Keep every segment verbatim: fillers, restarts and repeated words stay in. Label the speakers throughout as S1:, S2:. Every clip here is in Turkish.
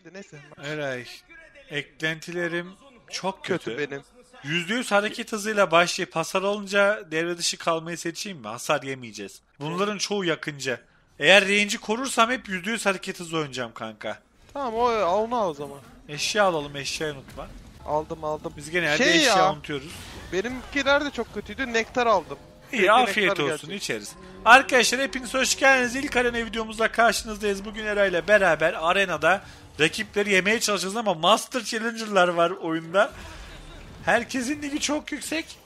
S1: iyiydi neyse.
S2: Eray, eklentilerim çok kötü.
S1: Kötü benim.
S2: yüzde yüz hareket hızıyla başlayıp hasar olunca devre dışı kalmayı seçeyim mi? Hasar yemeyeceğiz. Bunların çoğu yakınca. Eğer range'i korursam hep yüzde yüz hareket hızı oynayacağım kanka.
S1: Tamam o onu al o zaman.
S2: Eşya alalım, eşya unutma.
S1: Aldım aldım.
S2: Biz genelde
S1: Şey
S2: eşya
S1: ya,
S2: unutuyoruz.
S1: benimkiler de çok kötüydü. Nektar aldım.
S2: İyi,
S1: Sevgili
S2: afiyet
S1: nektar
S2: olsun,
S1: gelecek.
S2: içeriz. Arkadaşlar hepiniz hoş geldiniz. İlk arena videomuzda karşınızdayız. Bugün Eray ile beraber arenada rakipleri yemeye çalışacağız ama Master Challenger'lar var oyunda. Herkesin ligi çok yüksek.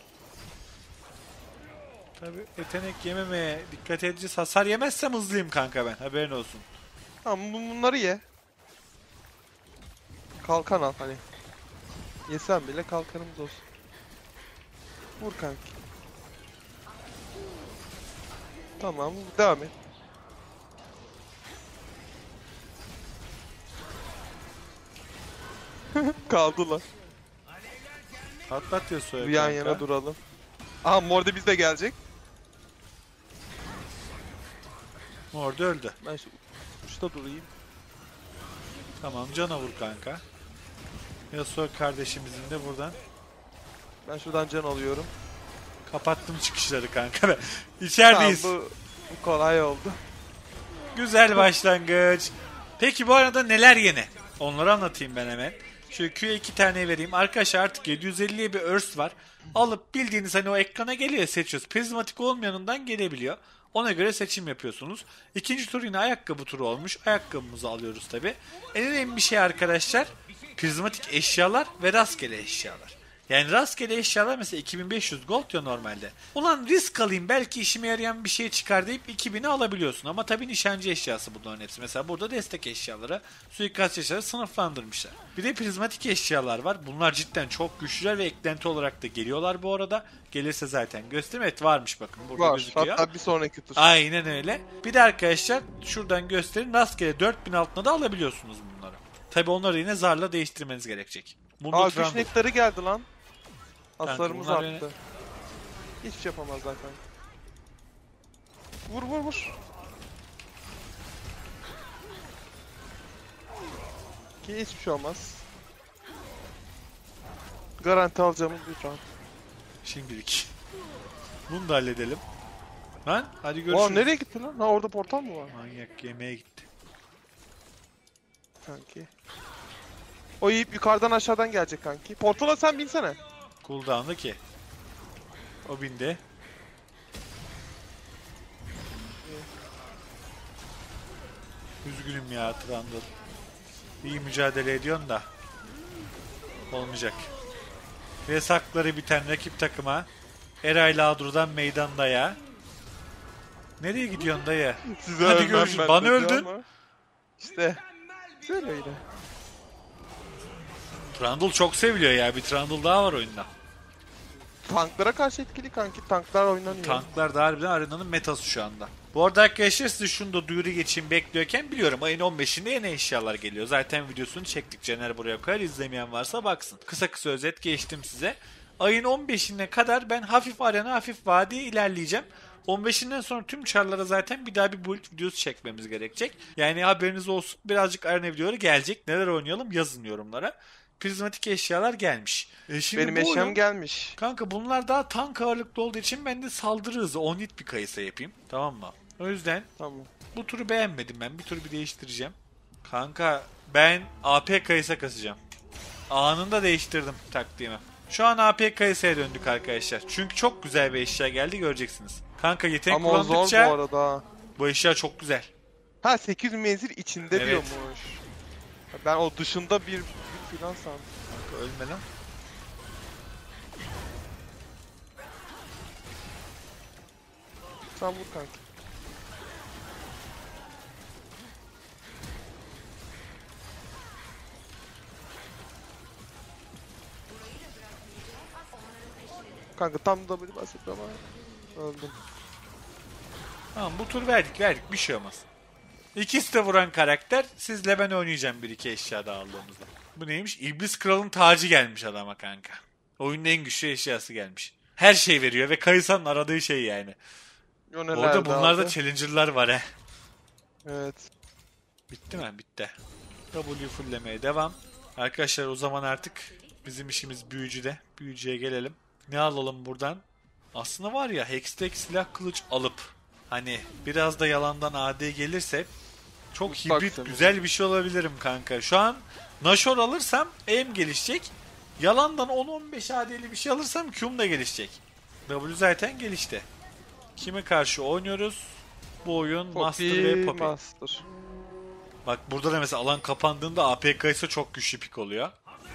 S2: Tabi yetenek yememeye dikkat edeceğiz. Hasar yemezsem hızlıyım kanka ben. Haberin olsun.
S1: Tamam bu- bunları ye. Kalkan al hani. Yesen bile kalkanımız olsun. Vur kanki. Tamam devam et. Kaldılar.
S2: Patlat Yasuo'ya
S1: Bir
S2: kanka.
S1: yan yana duralım. Aha Morde biz de gelecek.
S2: Orada öldü.
S1: Ben şu uçta durayım.
S2: Tamam, cana vur kanka. Yasuo kardeşimizin de buradan.
S1: Ben şuradan can alıyorum.
S2: Kapattım çıkışları kanka ben. İçerideyiz.
S1: Tamam, bu, bu kolay oldu.
S2: Güzel başlangıç. Peki bu arada neler yeni? Onları anlatayım ben hemen. Şu Q'ya iki tane vereyim. Arkadaşlar artık yedi yüz elliye bir örs var. Alıp bildiğiniz hani o ekrana geliyor, seçiyoruz. Prizmatik olmayanından gelebiliyor. Ona göre seçim yapıyorsunuz. İkinci tur yine ayakkabı turu olmuş. Ayakkabımızı alıyoruz tabi. En önemli bir şey arkadaşlar, prizmatik eşyalar ve rastgele eşyalar. Yani rastgele eşyalar mesela iki bin beş yüz gold ya normalde. Ulan risk alayım belki işime yarayan bir şey çıkar deyip iki bini alabiliyorsun. Ama tabii nişancı eşyası bunların hepsi. Mesela burada destek eşyaları, suikast eşyaları sınıflandırmışlar. Bir de prizmatik eşyalar var. Bunlar cidden çok güçlüler ve eklenti olarak da geliyorlar bu arada. Gelirse zaten göstereyim. Evet varmış, bakın burada
S1: Var.
S2: gözüküyor.
S1: Hatta bir sonraki tur.
S2: Aynen öyle. Bir de arkadaşlar şuradan gösterin, rastgele dört bin altına da alabiliyorsunuz bunları. Tabii onları yine zarla değiştirmeniz gerekecek. Bunda
S1: Aa
S2: Trundle-
S1: güç nektarı geldi lan. Hasarımız
S2: bunlar
S1: arttı.
S2: yine-
S1: Hiçbir şey yapamaz zaten. Vur vur vur. Ki hiçbir şey olmaz. Garanti alacağımız bir round.
S2: Şimdilik. Bunu da halledelim. Lan hadi
S1: Aa
S2: görüşürüz.
S1: nereye gitti lan? Ha orada portal mı var?
S2: Manyak yemeğe gitti.
S1: Kanki. O yiyip yukarıdan aşağıdan gelecek kanki. Portala sen binsene.
S2: Cooldown'da ki. O bindi. Üzgünüm ya Trundle. İyi mücadele ediyorsun da. Olmayacak. Yasakları biten rakip takıma Eray Ladru'dan meydanda ya. Nereye gidiyorsun dayı?
S1: Size
S2: Hadi
S1: ölmem
S2: görüşürüz.
S1: ben
S2: Bana
S1: dedi
S2: öldün.
S1: ama İşte. Güzel öyle.
S2: Trundle çok seviliyor ya. Bir Trundle daha var oyunda.
S1: Tanklara karşı etkili kanki. Tanklar oynanıyor.
S2: Tanklar da harbiden arenanın metası şu anda. Bu arada arkadaşlar size şunu da duyuru geçeyim bekliyorken, biliyorum ayın on beşinde yeni eşyalar geliyor. Zaten videosunu çektik, Caner buraya koyar, izlemeyen varsa baksın. Kısa kısa özet geçtim size. Ayın on beşine kadar ben hafif arena hafif vadiye ilerleyeceğim. on beşinden sonra tüm çarlara zaten bir daha bir build videosu çekmemiz gerekecek. Yani haberiniz olsun, birazcık arena videoları gelecek. Neler oynayalım yazın yorumlara. Prizmatik eşyalar gelmiş. E şimdi
S1: Benim
S2: bu
S1: eşyam
S2: oyun-
S1: gelmiş.
S2: Kanka bunlar daha tank ağırlıklı olduğu için ben de saldırı hızı on hit bir kayısa yapayım. Tamam mı? O yüzden
S1: Tamam.
S2: bu turu beğenmedim ben. Bir turu bir değiştireceğim. Kanka ben A P kayısa kasacağım. Anında değiştirdim taktiğimi. Şu an A P kayısaya döndük arkadaşlar. Çünkü çok güzel bir eşya geldi, göreceksiniz. Kanka yetenek
S1: Ama o zor bu
S2: kullandıkça
S1: arada.
S2: bu eşya çok güzel.
S1: Ha sekiz yüz menzil içinde
S2: Evet.
S1: diyormuş. Ben o dışında bir, bir filan sandım.
S2: Kanka ölme lan.
S1: Sen vur kanki. Kanka tam da böyle basit ama öldüm.
S2: Tamam, bu tur verdik verdik bir şey olmaz. İkisi de vuran karakter. Sizle ben oynayacağım bir iki eşya daha aldığımızda. Bu neymiş? İblis Kral'ın tacı gelmiş adama kanka. Oyunun en güçlü eşyası gelmiş. Her şey veriyor ve Kayısa'nın aradığı şey yani.
S1: O
S2: Bu arada bunlarda
S1: aldı?
S2: challenger'lar var he.
S1: Evet.
S2: Bitti mi? Bitti. W fulllemeye devam. Arkadaşlar o zaman artık bizim işimiz büyücüde. Büyücüye gelelim. Ne alalım buradan? Aslında var ya Hextech silah kılıç alıp hani biraz da yalandan A D gelirse çok
S1: Mutfak
S2: hibrit
S1: tabii.
S2: güzel bir şey olabilirim kanka. Şu an Nashor alırsam aim gelişecek. Yalandan on on beş A D'li bir şey alırsam Q'm da gelişecek. W zaten gelişti. Kime karşı oynuyoruz? Bu oyun Master ve Poppy.
S1: Master.
S2: Bak burada da mesela alan kapandığında A P K ise çok güçlü pik oluyor.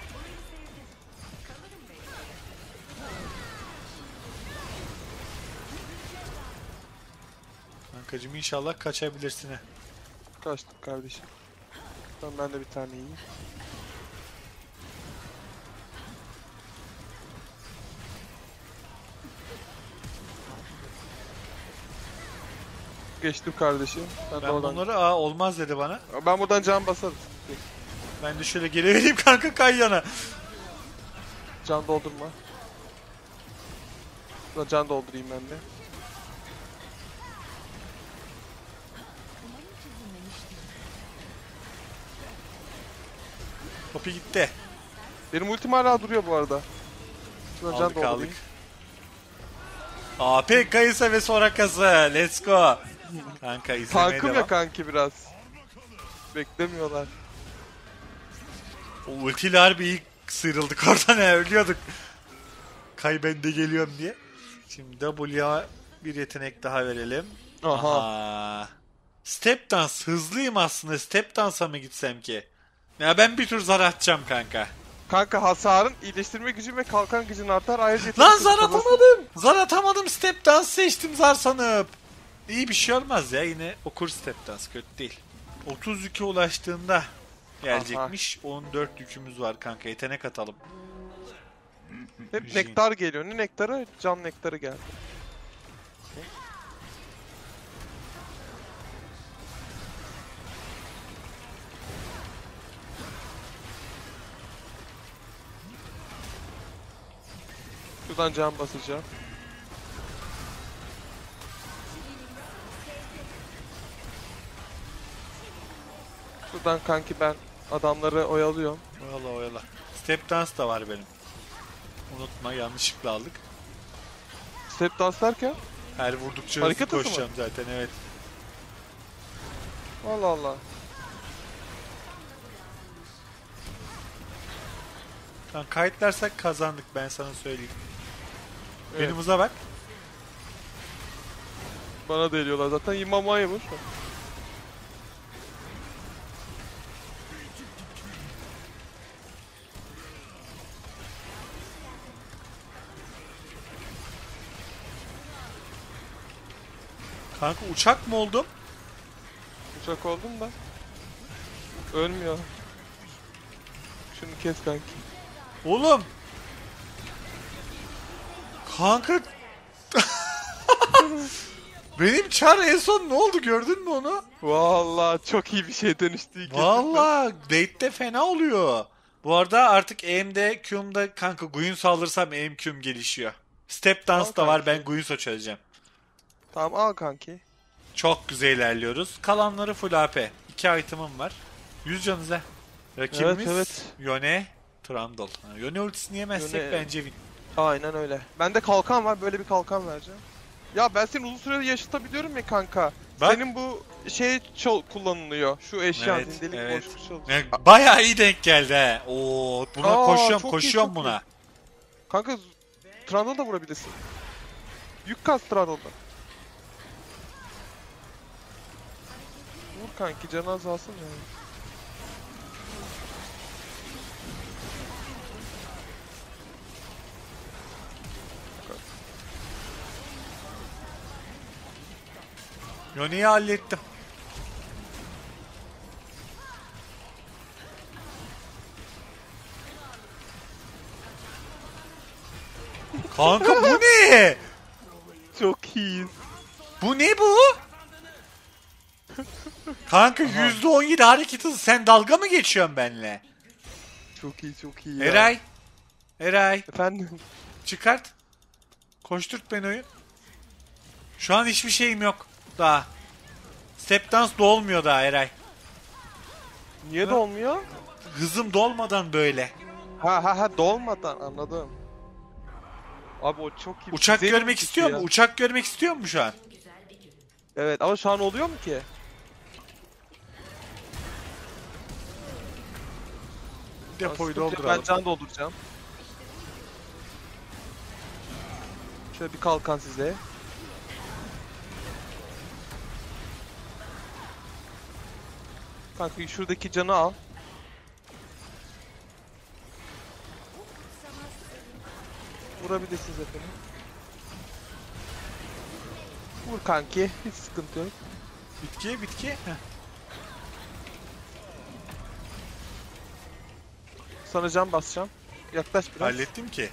S2: Kankacım inşallah kaçabilirsin he.
S1: Kaçtık kardeşim. Tamam ben de bir tane yiyeyim. Geçtim kardeşim. Ben, de
S2: Ben
S1: oradan...
S2: bunları aa olmaz dedi bana.
S1: Ben buradan can basarım.
S2: Ben de şöyle geri vereyim kanka Kayyana.
S1: Can doldurma. Buradan can doldurayım ben de.
S2: Poppy gitti.
S1: Benim ultim hala duruyor bu arada. Şuradan can
S2: Aldık aldık.
S1: doldurayım.
S2: A P K'ysa ve Soraka'sı. Let's go. Kanka izlemeye
S1: Tankım
S2: devam.
S1: ya kanki biraz. Beklemiyorlar.
S2: O ultiyle harbi iyi sıyrıldık oradan he ölüyorduk. Kay ben de geliyorum diye. Şimdi W'ya bir yetenek daha verelim.
S1: Aha.
S2: Aha. Step dance hızlıyım aslında. Step dance'a mı gitsem ki? Ya ben bir tur zar atacağım kanka.
S1: Kanka hasarın iyileştirme gücü ve kalkan gücün artar. Ayrıca
S2: Lan zar atamadım. Zar atamadım. Step dance seçtim zar sanıp. İyi bir şey olmaz ya yine okur step dance kötü değil. otuz iki ulaştığında gelecekmiş. on dört yükümüz var kanka yetenek atalım.
S1: Hep
S2: Jin.
S1: nektar geliyor. Ne nektarı? Can nektarı geldi. Şuradan can basacağım. Şuradan kanki ben adamları oyalıyorum.
S2: Oyala oyala. Step dance da var benim. Unutma yanlışlıkla aldık.
S1: Step dance derken?
S2: Her vurdukça hızlı
S1: Hareket hızı mı?
S2: koşacağım zaten evet.
S1: Allah Allah.
S2: Şu an kayıtlarsak kazandık ben sana söyleyeyim.
S1: Evet.
S2: Benim hıza bak.
S1: Bana da ediyorlar zaten. İmam Ayımış.
S2: Kanka uçak mı oldum?
S1: Uçak oldum da. Ölmüyor. Şunu kes kanki.
S2: Oğlum. Kanka. Benim çar en son ne oldu gördün mü onu?
S1: Vallahi çok iyi bir şey dönüştü.
S2: Valla date'de fena oluyor. Bu arada artık aim'de Q'mda kanka Guinsoo alırsam aim Q'm gelişiyor. Step dance
S1: Al
S2: da var
S1: kanki.
S2: ben Guinsoo çözeceğim.
S1: Tamam al kanki.
S2: Çok güzel ilerliyoruz. Kalanları full A P. iki item'ım var. yüz canınıza. Rakibimiz
S1: Evet, evet.
S2: Yone, Trundle. Ha, Yone ultisini yemezsek
S1: Yone-
S2: bence win.
S1: Aynen öyle. Bende kalkan var. Böyle bir kalkan vereceğim. Ya ben seni uzun sürede yaşatabiliyorum ya kanka.
S2: Bak.
S1: Senin bu şey çol kullanılıyor. Şu eşya
S2: Evet,
S1: zindelik
S2: evet.
S1: boşluk çalışıyor.
S2: Yani bayağı iyi denk geldi he. Oo, buna
S1: Aa,
S2: koşuyorum,
S1: çok iyi,
S2: koşuyorum
S1: çok
S2: buna.
S1: Kanka Trundle da vurabilirsin. Yük kas Trundle'da. Vur kanki canı azalsın yani.
S2: Yone'yi hallettim. Kanka bu ne?
S1: Çok iyiyiz.
S2: Bu ne bu? Kanka yüzde on yedi hareket hızı. Sen dalga mı geçiyorsun benimle?
S1: Çok iyi çok iyi ya.
S2: Eray. Eray.
S1: Efendim.
S2: Çıkart. Koşturt beni oyun. Şu an hiçbir şeyim yok. Daha. Step dance da olmuyor daha Eray.
S1: Niye
S2: Ha?
S1: de olmuyor?
S2: Hızım dolmadan böyle.
S1: Ha ha ha dolmadan anladım. Abi o çok iyi.
S2: Uçak
S1: Güzel
S2: görmek
S1: bir şey
S2: istiyor
S1: ya.
S2: mu? Uçak görmek istiyor mu şu an?
S1: Evet ama şu an oluyor mu ki?
S2: Depoyu
S1: Sıkıntı yok,
S2: dolduralım.
S1: ben can dolduracağım. Şöyle bir kalkan size. Kanka şuradaki canı al. Vurabilirsiniz efendim. Vur kanki. Hiç sıkıntı yok.
S2: Bitki, bitki. Heh.
S1: Sana can basacağım. Yaklaş biraz.
S2: Hallettim ki.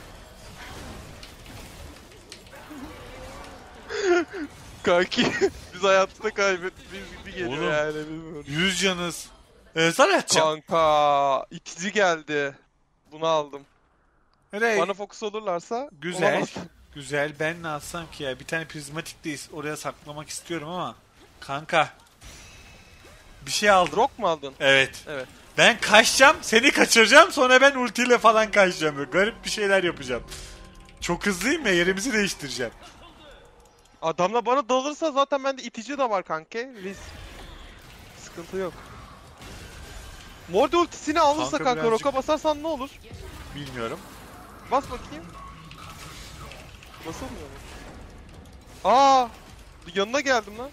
S1: Kanki biz hayatını kaybettiğimiz gibi geliyor
S2: Oğlum.
S1: yani. Bilmiyorum.
S2: Yüz canız. Ee, sana atacağım.
S1: Kanka itici geldi. Bunu aldım.
S2: Nereye?
S1: Bana fokus olurlarsa
S2: Güzel.
S1: olamaz.
S2: Güzel. Ben ne alsam ki ya? Bir tane prizmatikteyiz. Oraya saklamak istiyorum ama. Kanka. Bir şey aldım.
S1: Rock mu aldın?
S2: Evet.
S1: Evet.
S2: Ben kaçacağım, seni kaçıracağım, sonra ben ultiyle falan kaçacağım. Böyle garip bir şeyler yapacağım. Çok hızlıyım ya, yerimizi değiştireceğim.
S1: Adamla bana dalırsa zaten bende itici de var kanki. Biz sıkıntı yok. Morde ultisini alırsa
S2: Kanka
S1: kanka,
S2: birazcık-
S1: roka basarsan ne olur?
S2: Bilmiyorum.
S1: Bas bakayım. Basılmıyor mu? Aa! Yanına geldim lan.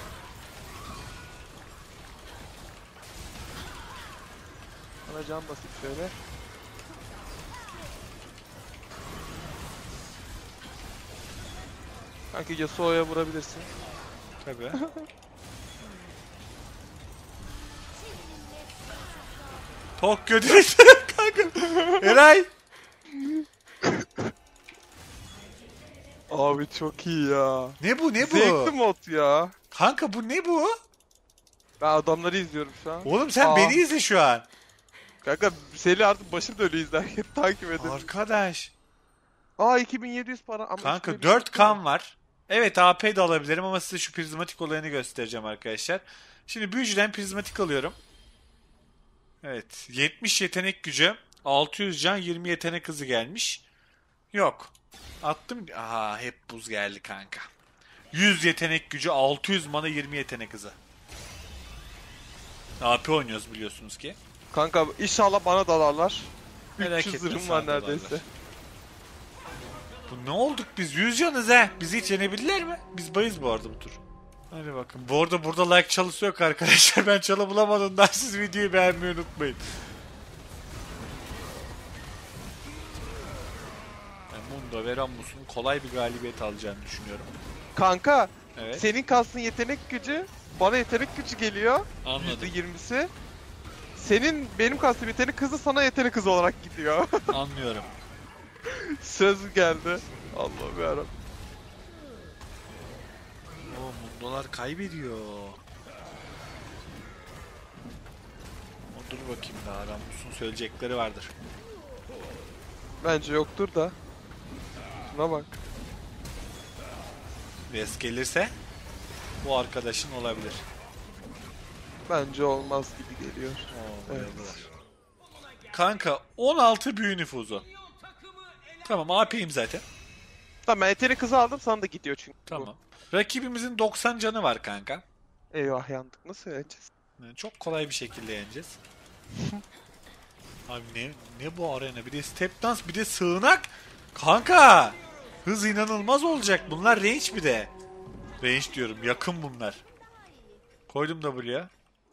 S1: Bana can basıp şöyle. Kanki Yasuo'ya vurabilirsin.
S2: Tabii. Tokyo direkt kanka. Eray.
S1: Abi çok iyi ya.
S2: Ne bu, ne bu?
S1: Zevkli mod ya.
S2: Kanka bu ne bu?
S1: Ben adamları izliyorum şu an.
S2: Oğlum sen
S1: Aa.
S2: beni izle şu an.
S1: Kanka seni artık başım dönüyor izlerken takip edin.
S2: Arkadaş.
S1: Aa iki bin yedi yüz para ama
S2: Kanka
S1: üstüne bir
S2: dört
S1: şey yok.
S2: kan var. Evet A P de alabilirim ama size şu prizmatik olayını göstereceğim arkadaşlar. Şimdi büyücüden prizmatik alıyorum. Evet. yetmiş yetenek gücü. altı yüz can, yirmi yetenek hızı gelmiş. Yok. Attım. Aha hep buz geldi kanka. yüz yetenek gücü, altı yüz mana, yirmi yetenek hızı. A P oynuyoruz biliyorsunuz ki.
S1: Kanka inşallah bana dalarlar.
S2: Merak
S1: üç yüz
S2: etme,
S1: zırhım var
S2: sana dalarlar.
S1: neredeyse.
S2: Bu ne olduk biz? yüz canız he. Bizi hiç yenebilirler mi? Biz bayız bu arada bu tur. Hadi bakın. Bu arada burada like çalısı yok arkadaşlar. Ben çalı bulamadığımdan siz videoyu beğenmeyi unutmayın. Ben Mundo ve Rammus'un kolay bir galibiyet alacağını düşünüyorum.
S1: Kanka
S2: Evet.
S1: senin kastın yetenek gücü, bana yetenek gücü geliyor.
S2: Anladım.
S1: yüzde yirmisi. Senin benim kastım yetenek hızı sana yetenek hızı olarak gidiyor.
S2: Anlıyorum.
S1: Söz geldi. Allah'ım yarabbim.
S2: Oo, Mundolar kaybediyor. O, dur bakayım daha. Rammus'un söyleyecekleri vardır.
S1: Bence yoktur da. Şuna bak.
S2: Res gelirse bu arkadaşın olabilir.
S1: Bence olmaz gibi geliyor.
S2: Oo,
S1: Evet.
S2: bayıldılar. Kanka on altı büyü nüfuzu. Tamam A P'yim zaten.
S1: Tamam ben yetenek hızı aldım sana da gidiyor çünkü. bu.
S2: Tamam. Rakibimizin doksan canı var kanka.
S1: Eyvah yandık. Nasıl öleceğiz?
S2: Yani çok kolay bir şekilde yeneceğiz. Abi ne ne bu arena? Bir de step dance, bir de sığınak. Kanka! Hız inanılmaz olacak. Bunlar range bir de. Range diyorum. Yakın bunlar. Koydum W'ya.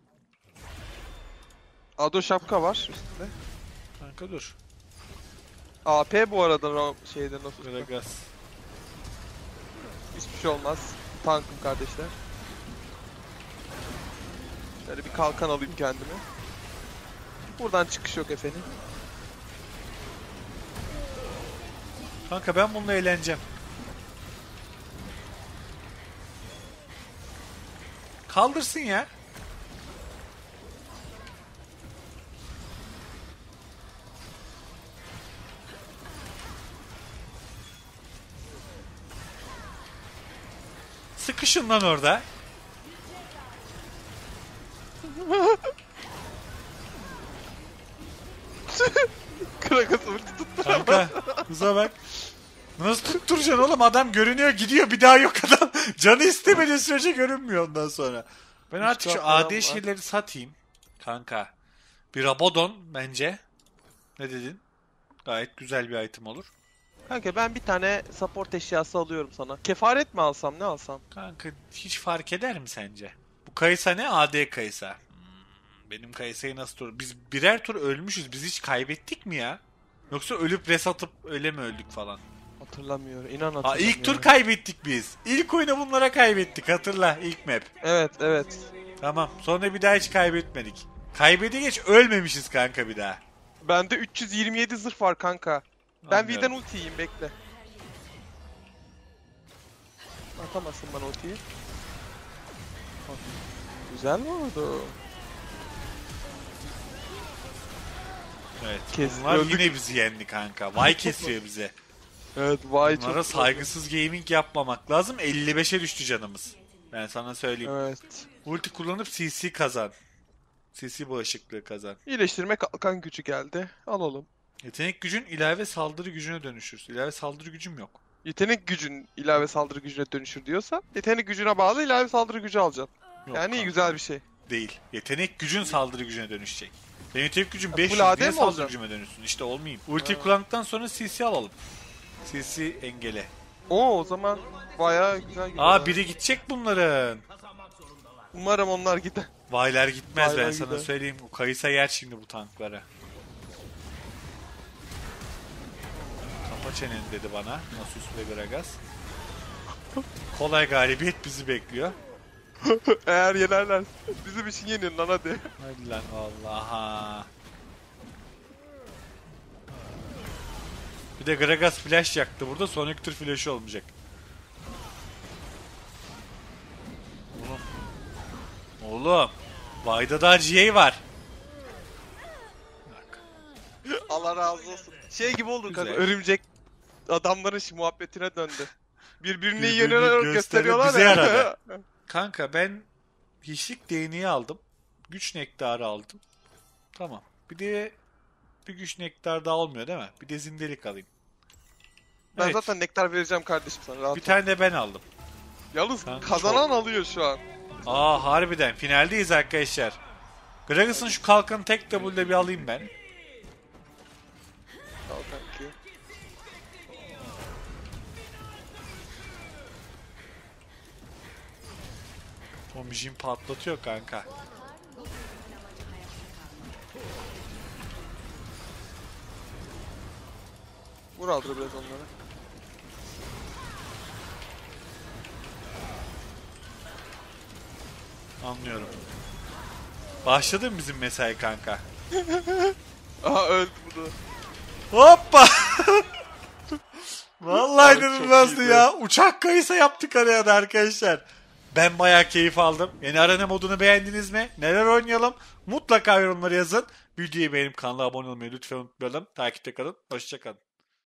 S1: Ado şapka var üstünde.
S2: Kanka dur.
S1: A P bu arada o şeyden nasıl?
S2: Gragas.
S1: Hiçbir şey olmaz. Tankım kardeşler. Şöyle bir kalkan alayım kendime. Buradan çıkış yok efendim.
S2: Kanka ben bununla eğleneceğim. Kaldırsın ya. Sıkışın lan orada.
S1: Kragas ulti tuttu.
S2: Kanka hıza bak. Nasıl tutturacaksın oğlum? Adam görünüyor gidiyor, bir daha yok adam. Canı istemediği sürece görünmüyor ondan sonra. Ben artık şu A D şeyleri satayım. Kanka. Bir Rabadon bence. Ne dedin? Gayet güzel bir item olur.
S1: Kanka ben bir tane support eşyası alıyorum sana. Kefaret mi alsam, ne alsam?
S2: Kanka hiç fark eder mi sence? Bu Kayısa ne? A D Kayısa. Hmm, benim Kayısa'yı nasıl tur? Biz birer tur ölmüşüz. Biz hiç kaybettik mi ya? Yoksa ölüp res atıp öyle mi öldük falan?
S1: Hatırlamıyorum. İnan
S2: Ha,
S1: hatırlamıyorum.
S2: ilk tur kaybettik biz. İlk oyunu bunlara kaybettik, hatırla, ilk map.
S1: Evet evet.
S2: Tamam, sonra bir daha hiç kaybetmedik. Kaybedi geç ölmemişiz kanka bir daha.
S1: Bende üç yüz yirmi yedi zırh var kanka. Ben
S2: Anlıyorum.
S1: V'den ulti yiyeyim, bekle. Atamazsın bana ultiyi. Bak, güzel mi oldu?
S2: Evet.
S1: Kes-
S2: Bunlar
S1: öldük.
S2: yine bizi yendi kanka. Vay kesiyor bize.
S1: Evet vay
S2: Bunlara
S1: çok
S2: saygısız gaming yapmamak lazım. elli beşe düştü canımız. Ben sana söyleyeyim.
S1: Evet.
S2: Ulti kullanıp C C kazan. C C bağışıklığı kazan.
S1: İyileştirme kalkan gücü geldi. Alalım.
S2: Yetenek gücün ilave saldırı gücüne dönüşür. İlave saldırı gücüm yok.
S1: Yetenek gücün ilave saldırı gücüne dönüşür diyorsa yetenek gücüne bağlı ilave saldırı gücü alacaksın.
S2: Yok
S1: Yani iyi,
S2: kanka.
S1: güzel bir şey.
S2: Değil. Yetenek gücün saldırı gücüne dönüşecek. Benim yetenek gücüm
S1: Ha,
S2: beş
S1: full
S2: yüz.
S1: A D
S2: Niye
S1: mi
S2: saldırı
S1: olacaksın?
S2: gücüme dönüşsün? İşte olmayayım. Ulti
S1: Ha.
S2: kullandıktan sonra C C alalım. C C engele.
S1: Oo, o zaman bayağı güzel gidiyor.
S2: Aa, biri gidecek bunların.
S1: Umarım onlar gider.
S2: Vaylar gitmez, ben
S1: Vaylar
S2: sana
S1: gider.
S2: söyleyeyim. O Kayısa yer şimdi bu tanklara. Kapa çeneni dedi bana Nasus ve Gragas. Kolay galibiyet bizi bekliyor.
S1: Eğer yenerler bizim için yenin lan hadi.
S2: Hadi lan Allah'a. Bir de Gragas flash yaktı burada. Sonic tür flash'ı olmayacak. Oğlum. Oğlum. Vayda daha G A var. Bak.
S1: Allah razı olsun. Şey gibi oldu kanka,
S2: Güzel.
S1: örümcek adamların şu muhabbetine döndü. Birbirini
S2: Birbirini
S1: yeniyorlar,
S2: gösterip
S1: gösteriyorlar
S2: bize
S1: ya.
S2: yaradı. Kanka ben hiçlik değneği aldım. Güç nektarı aldım. Tamam. Bir de bir güç nektar daha olmuyor değil mi? Bir de zindelik alayım.
S1: Ben
S2: Evet.
S1: zaten nektar vereceğim kardeşim sana, rahat
S2: Bir
S1: ol.
S2: tane de ben aldım.
S1: Yalnız
S2: Kanka,
S1: kazanan alıyor şu an.
S2: Aa, harbiden finaldeyiz arkadaşlar. Gragas'ın şu kalkanı tek W'de bir alayım ben.
S1: Al kanki.
S2: Tombijin patlatıyor kanka.
S1: Vur aldır biraz onları.
S2: Anlıyorum. Başladı mı bizim mesai kanka?
S1: Aha, öldü bu da.
S2: Hoppa! Vallahi
S1: Abi çok
S2: inanılmazdı
S1: iyiydi.
S2: ya. Uçak kayısı yaptık araya da arkadaşlar. Ben bayağı keyif aldım. Yeni arena modunu beğendiniz mi? Neler oynayalım? Mutlaka yorumlara yazın. Videoyu beğenip kanala abone olmayı lütfen unutmayalım. Takipte kalın. Hoşça kalın.